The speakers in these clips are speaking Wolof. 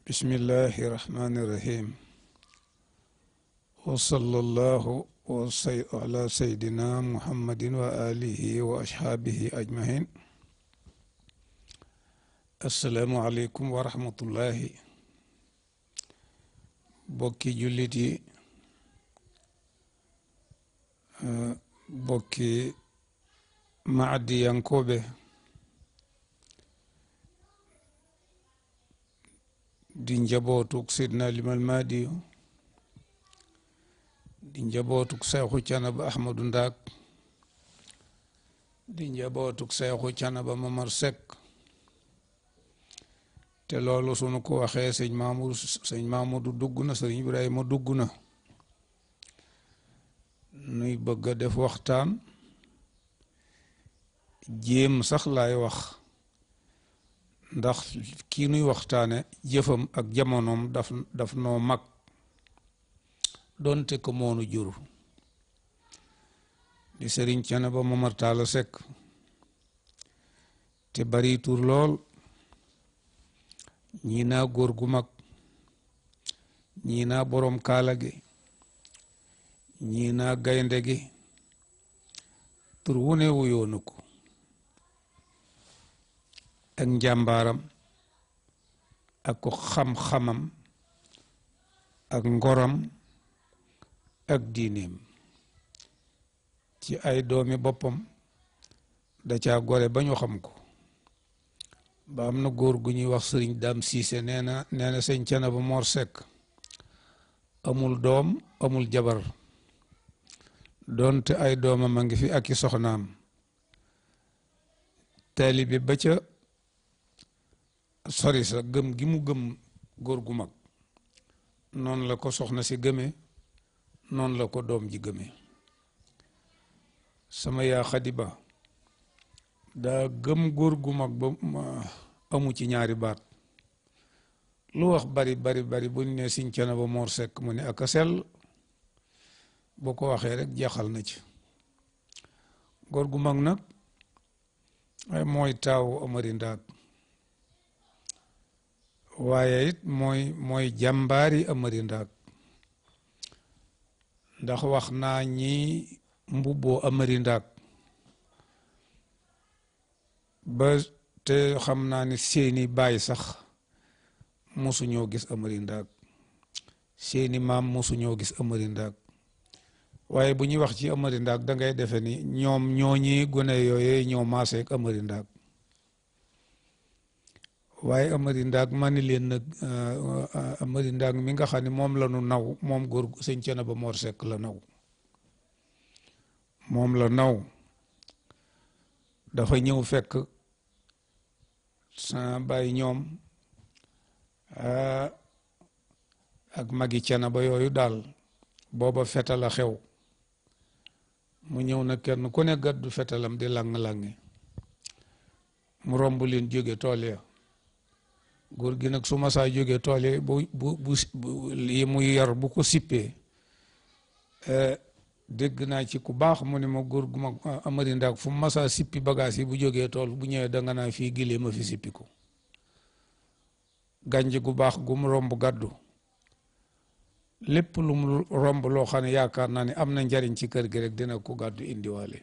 bismillahi rahmani rahim wa sallallahu ala sayyidina muhammadin wa alihi wa ashaabihi ajmahin. assalaamu aleykum wa rahmatullahi. bokki jullit yi, bokki maadiyankooɓe, di njabootuk Seydina Limaal Mahdi, di njabootuk Seexu Canaba Ahmadu Ndaak, di njabootuk Seexu Canaba Mamar Seck. te loolu sunu ko waxee sëñ Mamadou dugg na, sëñ Ibrahima dugg na, nuy bëgg a def waxtaan jéem sax laay wax, ndax kii nuy waxtaane jëfam ak jamonoom daf noo mag doonte ko moonu jur, di sëriñ Canaba Mamar Talla Seck, te bari tur lool. ñii naa góor gu mag, ñii naa boroom kaala gi, ñii naa gaynde gi, tur wu ne wuyoonu ko ak njàmbaaram ak ko xam-xamam ak ngoram ak diineem. ci ay doomi boppam da caa gore ba ñu xam ko. ba am na góor gu ñuy wax sëriñ Dame Cissé nee na sëñ Canaba Mor Seck amul doom amul jabar, doonte ay doomam a ngi fi ak i soxnaam. taalibe ba ca sori sa gëm gi mu gëm góor gu mag, noonu la ko soxna si gëmee, noonu la ko doom ji gëmee. sama yaa Xadi Ba daa gëm góor gu mag ba amu ci ñaari baat. lu wax bari bu ñu ne sëñ Canaba Mor Seck mu ne ak a sell, boo ko waxee rek jeexal na ci. góor gu mag nag mooy taawu Amari Ndaak, waaye it mooy jàmbaari Amari Ndaak, ndax wax naa ñi mbubboo Amari Ndaak ba te xam naa ni seeni baay sax mosuñoo gis Amari Ndaak, seeni maam mosuñoo gis Amari Ndaak. waaye bu ñuy wax ci Amari Ndaak da ngay defe ni ñoom ñooñi gone yooyee ñoo maaseek Amari Ndaak. waaye Amari Ndaak ma ni leen nag Amari Ndaak mi nga xam ne moom la nu naw, moom góor sëñ Canaba Mor Seck la naw, moom la naw. dafa ñëw fekk sa bàyyi ñoom ak magi Canaba yooyu daal, booba fetal a xew. mu ñëw na kenn ku ne gàddu fetalam di lang-langi, mu romb leen jóge tool ya. góor gi nag su ma saa jóge tool ya bu yi muy yar bu ko sippee, dégg naa ci ku baax mu ne ma góor gu mag Amari Ndaak fu mu masaa sippi bagage yi bu jógee tool bu ñëwee danga naa fii gilee ma fi sippi ko. gànj gu baax gu mu romb gàddu, lépp lu mu romb loo xam ne yaakaar naa ne am na njariñ ci kër gi rek dina ko gàddu indiwaale.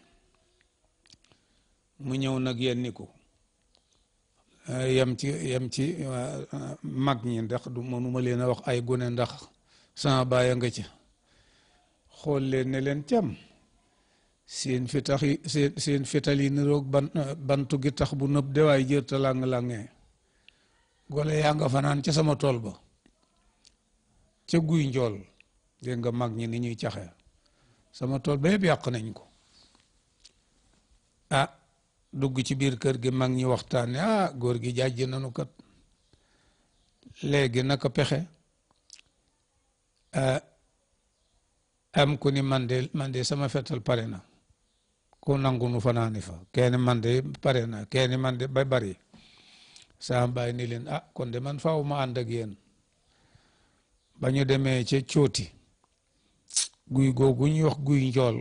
mu ñëw nag yenni ko yem ci mag ñi, ndax du mënuma leen a wax ay gune ndax sama baay a nga ca. xool leen ne leen cam seen fital yi niroog bantu gi tax bu nëb de waay jër ta lang-langee. gole yaa nga fanaan ca sama tool ba ca guy njool, dégg nga mag ñi ni ñuy caxe. sama tool ba yëpp yàq nañ ko. dugg ci biir kër gi mag ñi waxtaane, góor gi jàjj nanu kat, léegi naka pexe. am ku ni man de sama fetal pare na, ku nangu nu fanaani fa. kenn man de pare na, kenn man de ba bari. saa mbaay ni leen kon de man faaw ma ànd ak yéen. ba ñu demee ca cooti, guy googu ñuy wax guy njool,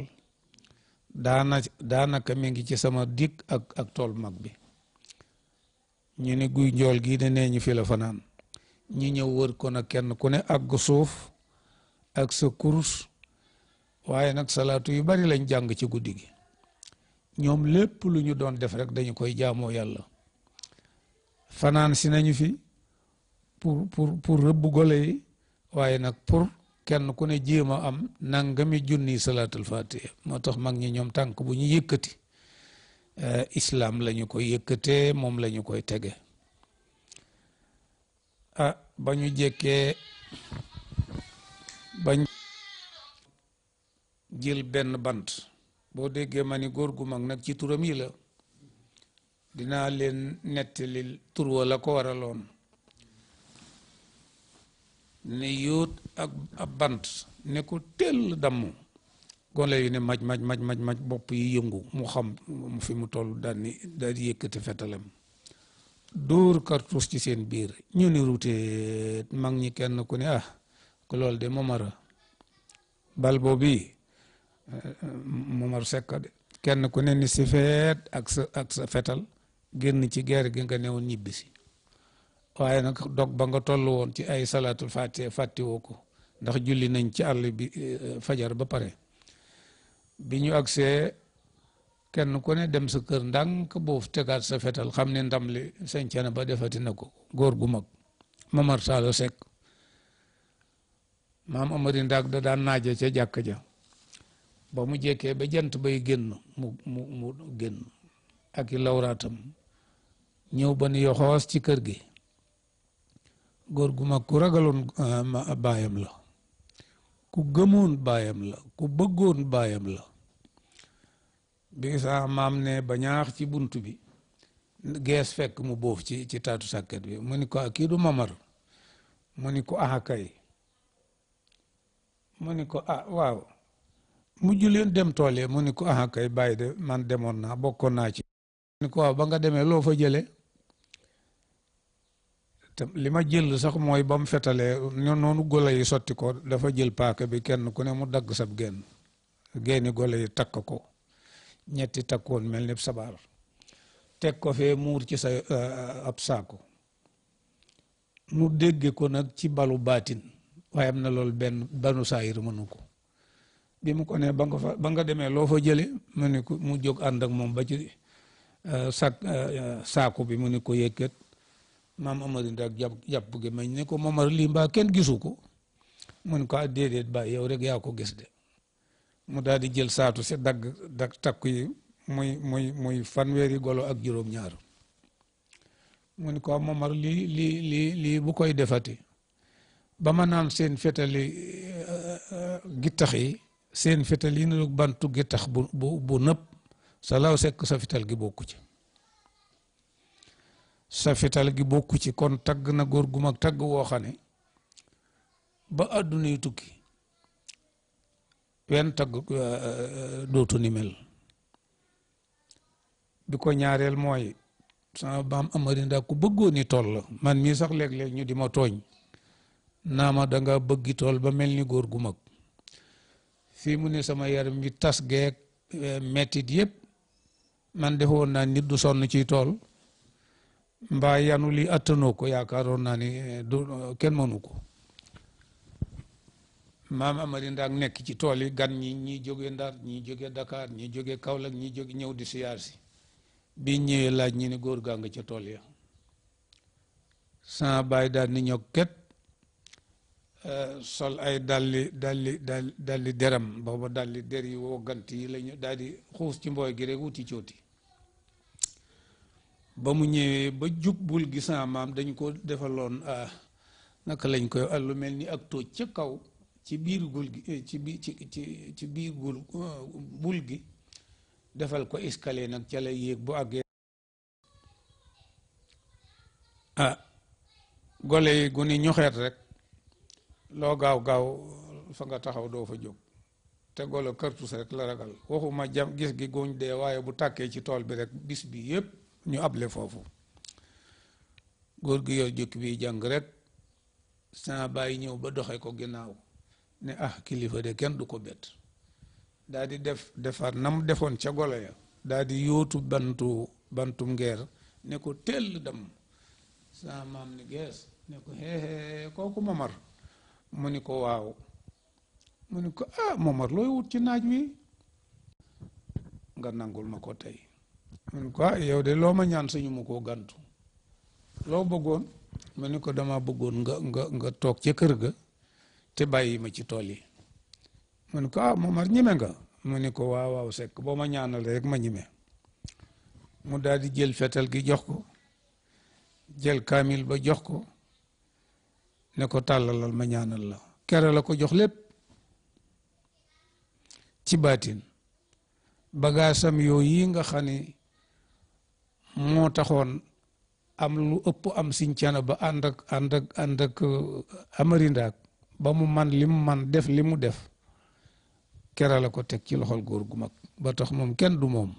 daanaka mi ngi ci sama dig ak tool mag bi. ñu ne guy njool gii de nee ñu fi la fanaan. ñi ñëw wër ko nag kenn ku ne àgg suuf ak sa kurus waaye nag salaatu yu bari lañ jàng ci guddi gi ñoom lépp lu ñu doon def rek dañu koy jaamoo yàlla fanaan si nañu fi pour rëbb gole yi waaye nag pour kenn ku ne jéem a am nangami junni salaatul fatiha moo tax mag ñi ñoom tànk bu ñu yëkkati islam la ñu koy yëkkatee moom la ñu koy tege ba ñu jekkee bañ jël benn bant boo déggee ma ni góor gu mag nag ci turam yi la dinaa leen nettalil tur wa la ko waraloon ne yóot ak ab bant ne ko tell damm gone yu ne maj bopp yi yëngu mu xam fi mu toll daal di yëkkati fetalam dóor kartuus ci seen biir ñu ni rutee mag ñi kenn ku ne ko loolu de momara bal boobu momar sekka de kenn ku ne ni si feet ak sa fetal génn ci guerre gi nga newoon ñibbisi waaye nag dog ba nga toll woon ci ay salaatul fatiha fàttiwoo ko ndax julli nañ ci àll bi fajar ba pare bi ñu agsee kenn ku ne dem sa kër ndànk boofu tegaat sa fetal xam ne ndam li sañcana ba defati na ko góor gu mag Momar Saalo Sekk maam Amari Ndaak da daan naaje ca jàkka ja ba mu jekkee ba jant bay génn mu génn ak i lawraatam ñëw ba ni yoxoos ci kër gi góor gu mag ku ragaloon baayam la ku gëmoon baayam la ku bëggoon baayam la bi sa maam ne ba ñaax ci bunt bi gees fekk mu boof ci taatu sàkket bi mu ni ko kii du Mamar mu ni ko kay mu ni ko waaw mujj leen dem tool yi mu ni ko kay bàyyi de man demoon naa bokkoon naa ci mu ni ko waaw ba nga demee loo fa jële te li ma jël sax mooy ba mu fetalee noonu golo yi sotti ko dafa jël paaka bi kenn ku ne mu dagg sab génni golo yi takk ko ñetti takkoon mel ni sabar teg ko fee muur ci sa ab saako mu dégge ko nag ci balu baatin waaye am na loolu benn banu saayir mënu ko bi mu ko ne ba nga demee loo fa jële mu ni ko mu jóg ànd ak moom ba ci saako bi mu ni ko yëkkat maam Amari Ndaak jàpp gi mañ ne ko Momar lii mbaa kenn gisu ko mu ni ko déedéet bàyyi yow rek yaa ko gis de mu daal di jël saatu si dagg takku yi muy fanweeri golo ak juróom-ñaar mu ni ko Momar lii bu koy defati ba ma naan seen fetali gittax yi seen fetal yi nu bantu gittax bu nëpp sa law sekk sa fetal gi bokku ci sa fetal gi bokku ci kon tagg na góor gu mag tagg woo xam ne ba àdduna yi tukki wenn tagg dootu ni mel bi ko ñaareel mooy sama baam Amari Ndaak ku bëggoon ni tool la man mii sax léeg-léeg ñu di ma tooñ naa ma danga bëggi tool ba mel ni góor gu mag fii mu ne sama yaram bi tas geeg mettit yëpp man defoon naa nit du sonn ci tool mbaa yanu li attanoo ko yaakaaroon naa ni kenn mënu ko maam Amari Ndaak nekk ci tool yi gan ñi jóge Ndar ñi jóge Dakar ñi jóge Kaolack ñi jóge ñëw di siyaar si bi ñëwee laaj ñi ni góor gaa nga ca tool ya sama baay daal ni ñoo ket sol ay dalli deram booba dalli der yi woo gant yi lañu daal di xuus ci mbooy gi rek wuti cooti ba mu ñëwee ba jub bul gi sama maam dañ ko defaloon naka lañ koy allu mel ni ak tóoj ca kaw ci biir gul gi ci biir bul gi defal ko escalier nag ca lay yéeg bu àggee gole yi gu ni ñoxeet rek loo gaaw fa nga taxaw doo fa jóg te golo kartus rek la ragal waxuma jam gis gi góoñ dee waaye bu tàkkee ci tool bi rek bis bi yëpp ñu able foofu góor gi yor jukki bi jàng rek sama bàyyi ñëw ba doxe ko ginnaaw ne kilifa de kenn du ko bett daal di defaat na mu defoon ca golo ya daal di yóotu bantum ngeer ne ko tell dem sama maam ni gees ne ko xeexee kooku Momar mu ni ko waaw mu ni ko Momar looy wut ci naaj wi nga nangul ma ko tey mu ni ko yow de loo ma ñaan sañu ma koo gantu loo bëggoon mu ni ko dama bëggoon nga toog ca kër ga te bàyyi ma ci tool yi mu ni ko Momar ñime nga mu ni ko waaw waaw Seck boo ma ñaanal rek ma ñime mu daal di jël fetal gi jox ko jël kaamil ba jox ko ne ko tàllalal ma ñaanal la kere la ko jox lépp ci baatin bagaasam yooyu yi nga xam ne moo taxoon am lu ëpp am siñ cana ba ànd ak amarindaak ba mu man li mu man def li mu def kere la ko teg ci loxol góor gu mag ba tax moom kenn du moom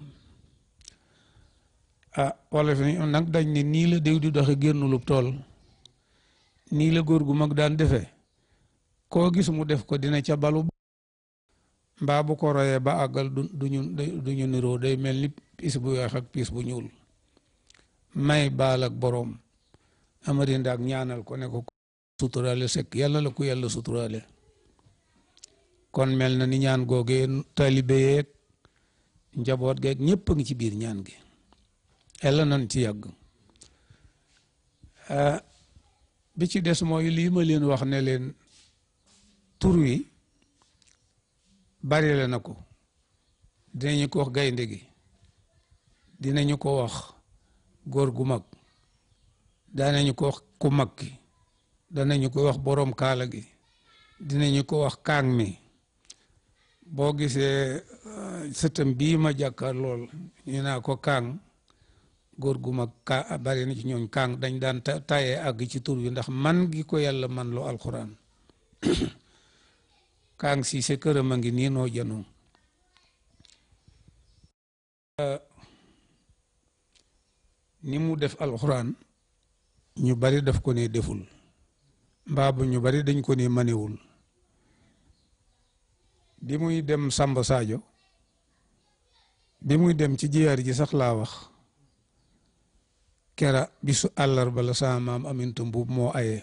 wala fi nag dañ ne nii la déw di doxe génnulub tool nii la góor gu mag daan defee koo gis mu def ko dina ca balu mbaa bu ko royee ba àggal duñu niroo day mel ni piis bu weex ak piis bu ñuul may baal ak boroom amari ndaak ñaanal ko ne ko suturaale Seck yàlla la ko yàlla suturaale kon mel na ni ñaan googee taalibe yeeg njaboot geeg ñëpp a ngi ci biir ñaan gi yàlla nañ ci yàgg bi ci des mooy lii ma leen wax ne leen tur wi bari la na ko dinañu ko wax gaynde gi dinañu ko wax góor gu mag danañu ko wax ku mag ki danañu ko wax boroom kaala gi dinañu ko wax kaang mi boo gisee sëtam bii ma jàkkaar lool ñu naa ko kaang góor gu mag bari na ci ñooñ kaang dañ daan tayee àgg ci tur wi ndax man gi ko yàlla man loo alxuraan kaang si sa këram a ngi nii noo janoo ni mu def alxuraan ñu bari daf ko ne deful mbaa bu ñu bari dañ ko ne manewul bi muy dem Samba Sadio bi muy dem ci jiyaar ji sax laa wax kera bisu àllarba la sama maam Aminta Mbuub moo aye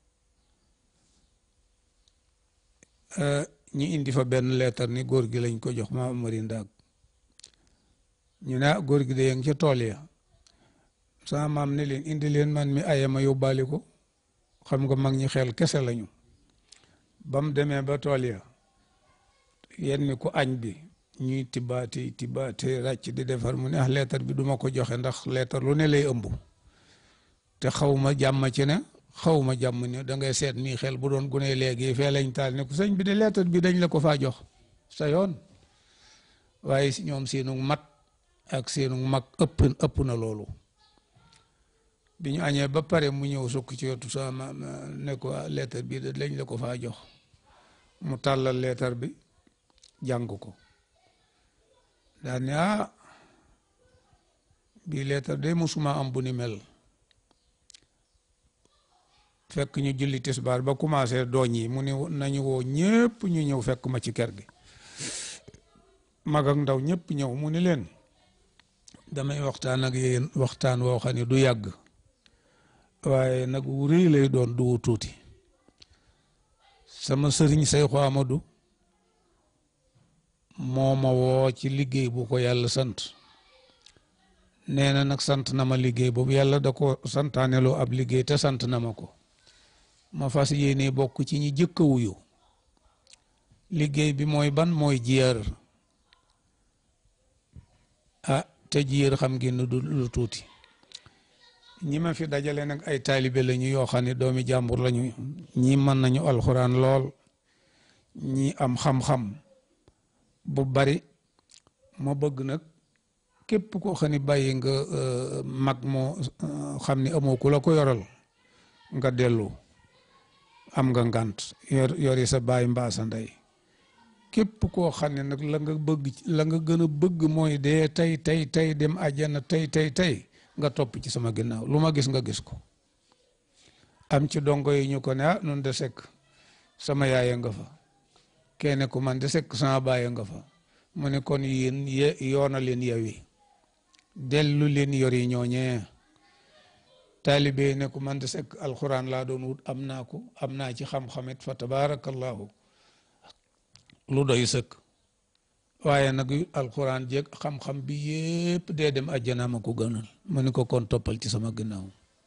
ñu indi fa benn leetar ni góor gi lañ ko jox maam Amari Ndaag ñu ne góor gi de yang ca tool ya sama maam ne leen indi leen man mi aye ma yóbbaale ko xam nga mag ñi xel kese lañu ba mu demee ba tool ya yenn mi ko añ bi ñuy tibbaate ràcc di defar mu ne leetar bi duma ko joxe ndax leetar lu ne lay ëmb te xaw ma jàmm ci ne xaw ma jàmm ne da ngay seet nii xel bu doon gune léegi fee lañ taal ne ko sëñ bi de leetar bi dañ la ko faa jox sa yoon waaye si ñoom seenu mat ak seenu mag ëpp na loolu bi ñu añee ba pare mu ñëw sukk ci wetu sama ne ko leetar bi de lañ la ko faa jox mu tàllal leetar bi jàng ko daal ne bii leetar de musuma am bu ni mel fekk ñu julli tisbaar ba commencé dooñ yi mu ne nañu woo ñëpp ñu ñëw fekk ma ci kër gi mag ak ndaw ñëpp ñëw mu ni leen damay waxtaan ak yéen waxtaan woo xam ne du yàgg waaye nag wu rëy lay doon du tuuti sama sëriñ Seexu Amadu moo ma woo ci liggéey bu ko yàlla sant nee na nag sant na ma liggéey boobu yàlla da ko santaaneloo ab liggéey te sant na ma ko ma fas yéene bokk ci ñi jëkk a wuyu liggéey bi mooy ban mooy jiyaar te jiyaar xam ngeen ne du lu tuuti ñi ma fi dajale nag ay taalibe lañu yoo xam ne doomi jàmbur lañu ñi mën nañu alxuraan lool ñi am xam-xam bu bari ma bëgg nag képp koo xam ne bàyyi nga mag moo xam ne amoo ku la ko yoral nga dellu am nga ngant yori sa baay mbaa sa ndey képp koo xam ne nag la nga gën a bëgg mooy dee tey dem àjjana tey nga topp ci sama ginnaaw lu ma gis nga gis ko am ci dongo yi ñu ko ne nun de Seck sama yaaya nga fa kenn ku man de Seck sama baaya nga fa mu ne kon yéen yoona leen yewi dellu leen yori ñooñee taalibe ne ko man de sekk alxuraan laa doon wut am naa ko am naa ci xam-xamit fa tabarakallahu lu doy sëkk waaye nag alxuraan jeeg xam-xam bi yépp dee dem àjjana ma ko gënal mu ni ko kon toppal ci sama ginnaaw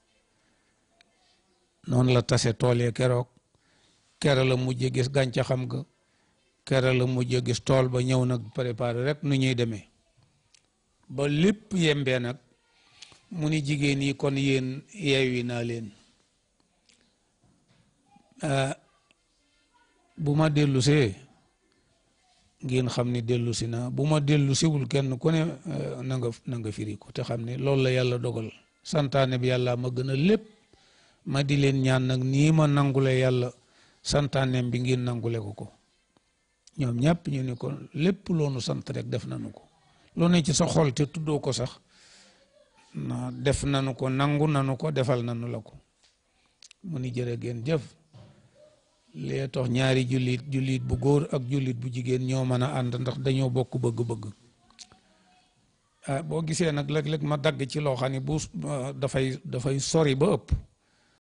noonu la tase tool yi keroog kere la mujje gis gàncaxam ga kere la mujje gis tool ba ñëw nag préparé rek nu ñuy demee ba lépp yembee nag mu ni jigéen yi kon yéen yeewi naa leen bu ma dellusee ngeen xam ni dellusi naa bu ma dellusiwul kenn ku ne na nga firi ko te xam ne loolu la yàlla dogal santaane bi yàlla ma gën a lépp ma di leen ñaan nag nii ma nangule yàlla santaaneem bi ngeen nangule ko ñoom ñàpp ñu ni ko lépp loonu sant rek def nanu ko loo ne ci sa xol te tuddoo ko sax na def nanu ko nangu nanu ko defal nanu la ko mu ni jërë ngeen jëf lee tax ñaari jullit bu góor ak jullit bu jigéen ñoo mën a ànd ndax dañoo bokk bëgg-bëgg boo gisee nag léeg-léeg ma dagg ci loo xam ne bu dafay sori ba ëpp